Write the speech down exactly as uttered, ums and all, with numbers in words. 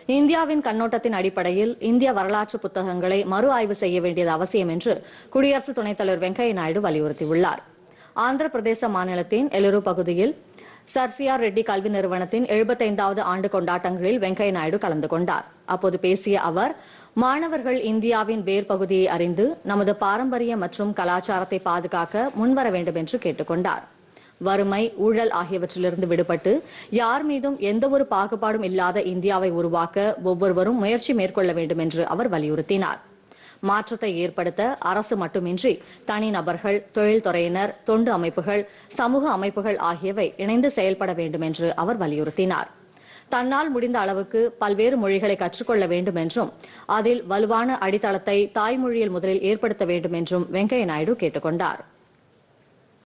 இந்தியாவின் கண்ணோட்டத்தின் அடிப்படையில் இந்திய வரலாற்று புத்தகங்களை மறு ஆய்வு செய்ய வேண்டியது அவசியம் என்று குடியரசு துணைத் தலைவர் வெங்கையா நாயுடு வலியுறுத்தியுள்ளார். ஆந்திர பிரதேச மாநிலத்தின் எலுரு பகுதியில் சர் சி ஆர் ரெட்டி கல்வி நிறுவனத்தின் எழுபத்தைந்தாவது ஆண்டு கொண்டாட்டங்களில் வெங்கையா நாயுடு கலந்து கொண்டார். அப்போது பேசிய அவர், மாணவர்கள் இந்தியாவின் வேர் பகுதியை அறிந்து நமது பாரம்பரிய மற்றும் கலாச்சாரத்தை பாதுகாக்க முன்வர வேண்டும் என்று கேட்டுக் கொண்டார். வறுமை, ஊழல் ஆகியவற்றிலிருந்து விடுபட்டு யார் மீதும் எந்தவொரு பாகுபாடும் இல்லாத இந்தியாவை உருவாக்க ஒவ்வொருவரும் முயற்சி மேற்கொள்ள வேண்டும் என்று அவர் வலியுறுத்தினார். மாற்றத்தை ஏற்படுத்த அரசு மட்டுமின்றி தனிநபர்கள், தொழில்துறையினர், தொண்டு அமைப்புகள், சமூக அமைப்புகள் ஆகியவை இணைந்து செயல்பட வேண்டும் என்று அவர் வலியுறுத்தினார். தன்னால் முடிந்த அளவுக்கு பல்வேறு மொழிகளை கற்றுக்கொள்ள வேண்டும் என்றும் அதில் வலுவான அடித்தளத்தை தாய்மொழியில் முதலில் ஏற்படுத்த வேண்டும் என்றும் வெங்கையா நாயுடு கேட்டுக் கொண்டார்.